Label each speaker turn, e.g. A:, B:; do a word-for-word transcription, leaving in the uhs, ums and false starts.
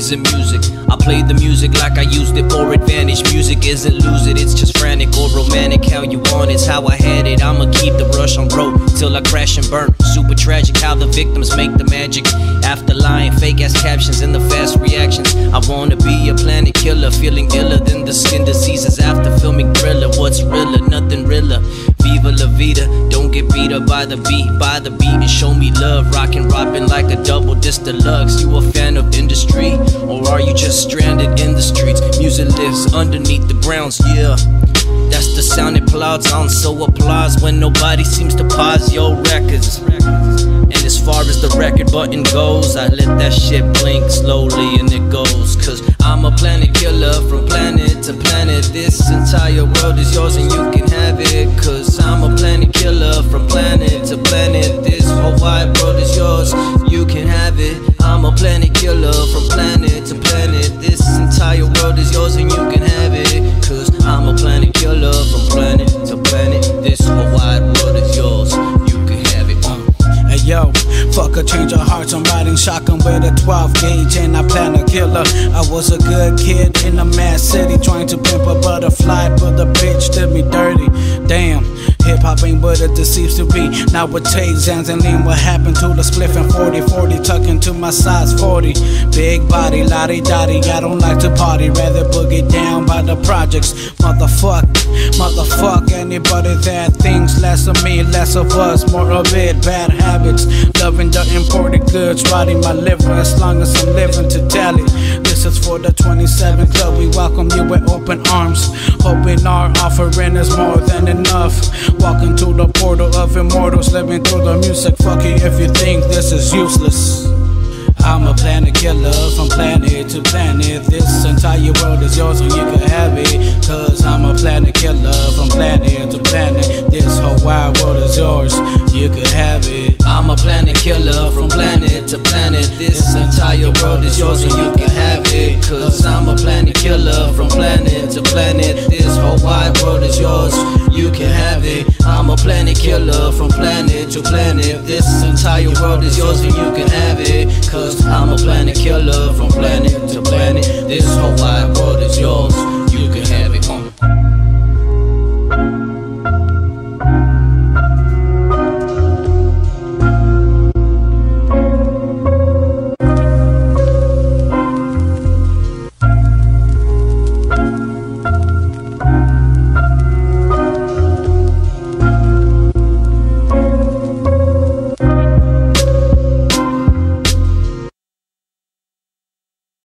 A: isn't music. I play the music like I used it for advantage. Music isn't lose it, it's just frantic or romantic. How you want it's how I had it. I'ma keep the rush on road till I crash and burn. Super tragic how the victims make the magic. After lying, fake ass captions and the fast reactions. I wanna be a planet killer, feeling iller than the skin diseases after filming Thriller. What's realer? Nothing realer. Viva la vida, don't get beat up by the beat, by the beat and show me love. Rockin' Robin like a double disc deluxe. You a fan of industry, or are you just stranded in the streets? Music lives underneath the grounds, yeah. That's the sound it plods on, so applause when nobody seems to pause your records. And as far as the record button goes, I let that shit blink slowly and it goes. Cause I'm a planet killer from planet to planet. This entire world is yours and you can have it. Cause I'm a planet killer from planet to planet. This whole wide world is yours, you can have it. I'm a planet killer from planet to planet. This entire world is yours and you can have it. Cause I'm a planet killer from planet to planet. This whole wide world is yours, you can have it. uh.
B: Hey yo, fuck a change of hearts, I'm riding shotgun with a twelve gauge and I plan a killer. I was a good kid in a mad city trying to pimp a butterfly, but the bitch did me dirty. Damn, hip-hop ain't what it seems to be nowadays. Angeline, what happened to the spliff and forty forty tucking to my size forty? Big body, lottie-dottie, I don't like to party, rather boogie down by the projects. Motherfuck, motherfuck anybody that thinks less of me, less of us, more of it. Bad habits, loving the imported goods, riding my liver as long as I'm living to tell it. This is for the twenty-seven Club, we welcome you with open arms, hoping our offering is more than enough. Walking to the portal of immortals, living through the music. Fuck it if you think this is useless. I'm a planet killer from planet to planet. This entire world is yours and you can have it. Cause I'm a planet killer from planet to planet. This whole wide world is yours, you can have it.
A: I'm a planet killer from planet to planet. This entire world is yours and you can have it. Cause I'm a planet killer from planet to planet. This whole wide world is yours, you can have it. I'm a planet killer from planet to planet. This entire world is yours and you can have it. Cause I'm a planet killer from planet to planet. This whole wide world is yours.